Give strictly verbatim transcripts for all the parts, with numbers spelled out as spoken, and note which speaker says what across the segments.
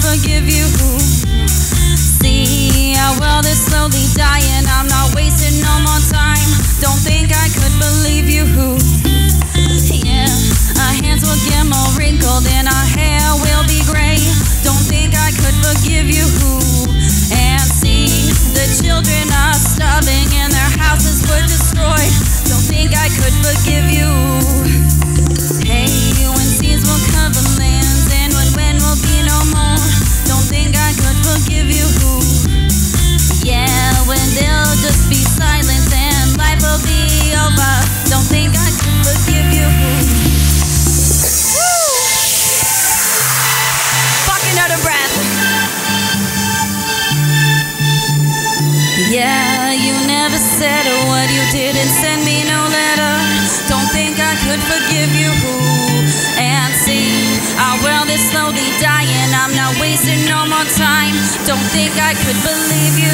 Speaker 1: forgive you. See, our world is slowly dying. I'm not wasting no more time. Don't think I could believe you. Yeah, our hands will get more wrinkled and our hair will be gray. Don't think I could forgive you. And see, the children are starving and their houses were destroyed. Don't think I could forgive you. Hey, when seas will cover lands and when wind will be no more. Don't think I could forgive you. Yeah, when there'll just be silence and life will be over. Don't think I could forgive you. Woo! Fucking out of breath. Yeah, you never said a word, you didn't send me no letter. Don't think I could forgive you. And see, our world is slowly dying. I'm not wasting no more time. Don't think I could believe you.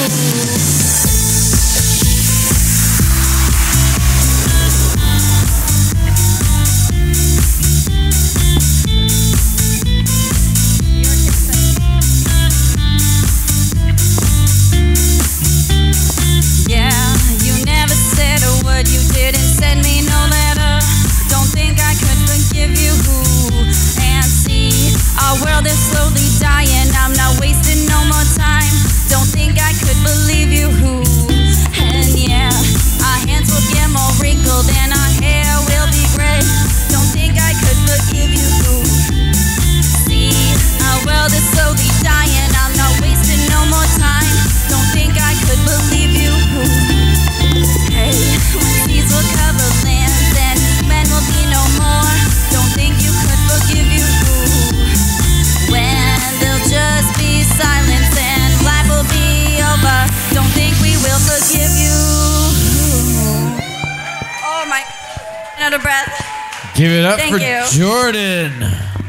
Speaker 1: You didn't send me no letter. Don't think I could forgive you. And see, our world is slowly dying. I'm not wasting no more time. Don't think I could believe you. And yeah, our hands will get more wrinkled and our hair will be gray. Don't think I could forgive you. See, our world is slowly dying. I'm not wasting no more time. Don't think I could believe you. Hey, when seas will cover lands and men will be no more. Don't think you could forgive you. When there'll just be silence and life will be over. Don't think we will forgive you. Oh my, out of breath.
Speaker 2: Give it up
Speaker 1: Thank
Speaker 2: for
Speaker 1: you.
Speaker 2: Jordan.